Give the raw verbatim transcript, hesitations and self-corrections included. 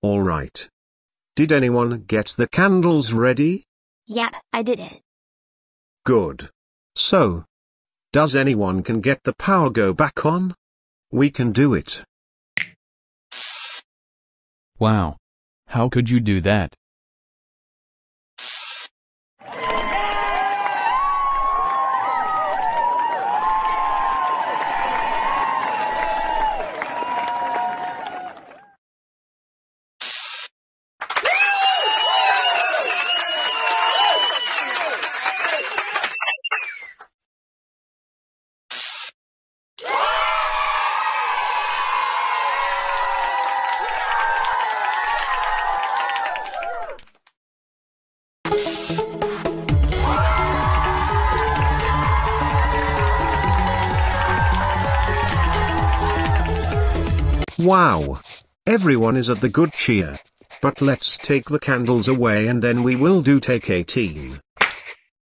Alright. Did anyone get the candles ready? Yep, I did it. Good. So, does anyone can get the power go back on? We can do it. Wow. How could you do that? Wow! Everyone is at the good cheer. But let's take the candles away and then we will do take eighteen.